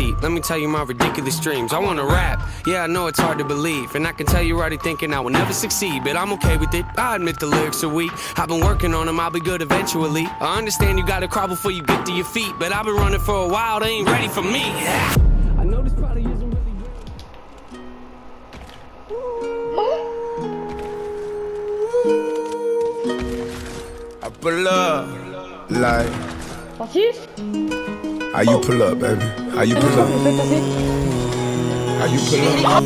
seat. Let me tell you my ridiculous dreams. I wanna rap, yeah, I know it's hard to believe, and I can tell you're already thinking I will never succeed, but I'm okay with it. I admit the lyrics are weak. I've been working on them, I'll be good eventually. I understand you gotta crawl before you get to your feet, but I've been running for a while, they ain't ready for me. I know this probably isn't really I pull up, like. How you pull up, baby? How you pull up? How you pull up?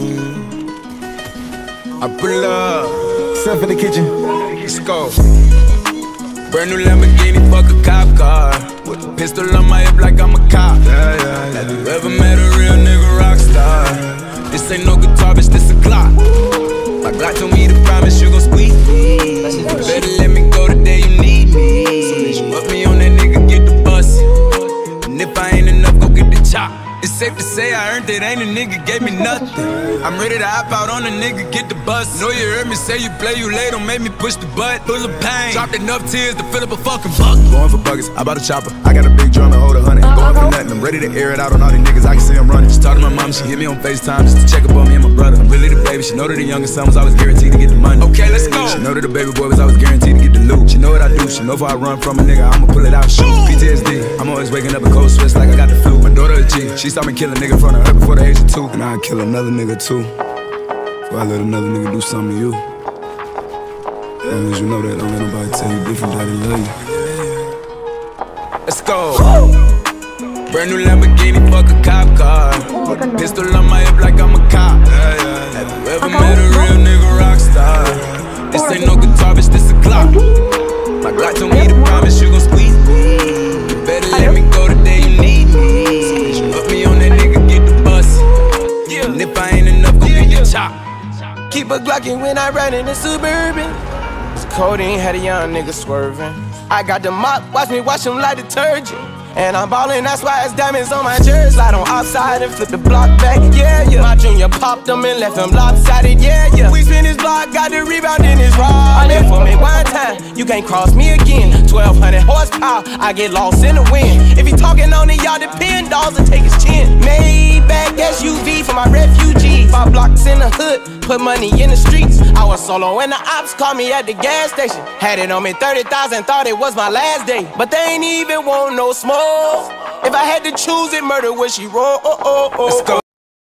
I pull up. Step in the kitchen. Let's go. Brand new Lamborghini, fuck a cop car. With a pistol on my hip like I'm a cop. Have you ever met a real nigga rock star? This ain't no guitar, bitch, this a Glock. My Glock told me to promise you gon' squeeze me. You better let me go the day you need me. So put me on that nigga, get the bus. And if I ain't enough, go get the chop. It's safe to say I earned it, ain't a nigga gave me nothing. I'm ready to hop out on a nigga, get the bus. Know you heard me say you play, you late, don't make me push the butt. Full of pain, dropped enough tears to fill up a fucking bucket. Going for buggers, I bought a chopper. I got a big drum to hold 100. Going for nothing, I'm ready to air it out on all these niggas. I can see I'm running. Just talk to my mom, she hit me on FaceTime just to check up on me and my brother. I'm really the baby, she know that the youngest son was always guaranteed to get the money. Okay, let's go. She know that the baby boy was always guaranteed to get the loot. She know what I do, she know if I run from a nigga, I'ma pull it out, shoot. PTSD, I'm always waking up in cold sweats like I got the flu. My daughter a G, she saw me kill a nigga in front of her before the age of 2. And I'd kill another nigga too, before I let another nigga do something to you. As long as you know that, don't let nobody tell you different, that they love you. Let's go. Brand new Lamborghini, fuck a cop car. With a pistol on my hip like I'm a cop. Have you ever met a real nigga rock star? This ain't no guitar, bitch, this a Glock. My Glock told me to promise you gon' squeeze me. You better let me go the day you need me. So put me on that nigga, get the bus. And if I ain't enough, go get the chop. Keep a Glockin' when I ride in the Suburban. This codeine had a young nigga swerving. I got the mop, watch me wash him like detergent. And I'm ballin', that's why it's diamonds on my jersey. Slide on outside and flip the block back, yeah, yeah. My junior popped them and left them lopsided, yeah, yeah. We spin his block, got the rebound in his rod. And for me one time, you can't cross me again. 1200 horsepower, I get lost in the wind. If he talking on it, y'all depend, dolls and take his chin. Maybach SUV for my refugees. 5 blocks in the hood, put money in the streets. I was solo and the ops called me at the gas station. Had it on me 30,000, thought it was my last day. But they ain't even want no smoke. If I had to choose it, murder would she roll? Let's go.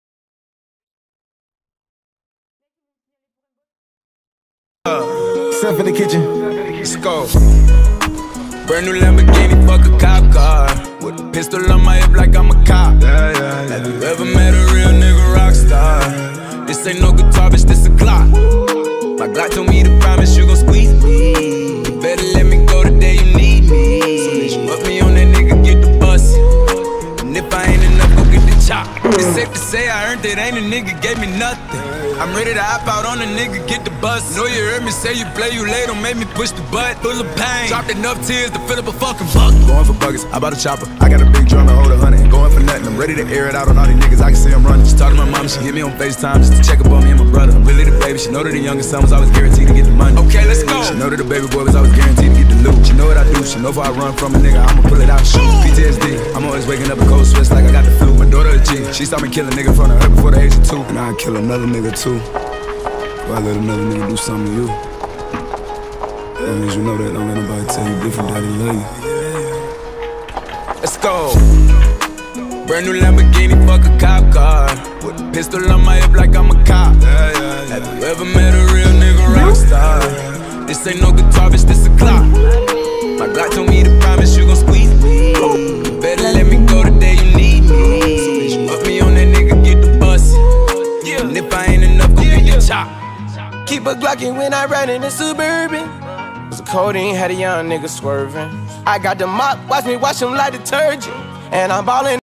Step in the kitchen. Let's go. Brand new Lamborghini, fuck a cop car. With a pistol on my hip like I'm a cop. Have you ever met a real nigga rock star? This ain't no guitar, bitch, this a Glock. My Glock told me to promise you gon' squeeze me. You better let me go the day you need me. So put me on that nigga, get the bus. And if I ain't enough, go get the chop. It's safe to say I earned it, ain't a nigga gave me nothing. I'm ready to hop out on a nigga, get the bus. Know you heard me say you play, you late, don't make me push the butt. Full of pain, dropped enough tears to fill up a fucking bucket. Going for buggers, I bought a chopper. I got a big drum to hold 100. Going for nothing, I'm ready to air it out on all these niggas. I can see I'm running. Just talk to my mom, she hit me on FaceTime just to check up on me and my brother. I'm really the baby, she know that the youngest son was always guaranteed to get the money. Okay, let's go. She know that the baby boy was always guaranteed to get the loot. She know what I do, she know if I run from a nigga, I'ma pull it out, shoot. PTSD, I'm always waking up in cold sweats like I got the flu. My daughter a G, she saw me kill a nigga in front of her before the age of 2. And I'd kill another nigga too, before I let another nigga do something to you. As long as you know that, don't let nobody tell you different, that they love you. Let's go. Brand new Lamborghini, fuck a cop car. With a pistol on my hip like I'm a cop. Have you ever met a real nigga rock star? This ain't no guitar, bitch, this a Glock. My Glock told me to promise you gon' squeeze me. You better let me go the day you need me. So put me on that nigga, get the bus. And if I ain't enough, go get the chop. Keep a Glockin' when I ride in the Suburban. Cause the codeine had a young nigga swerving. I got the mop, watch me wash him like detergent. And I'm ballin'.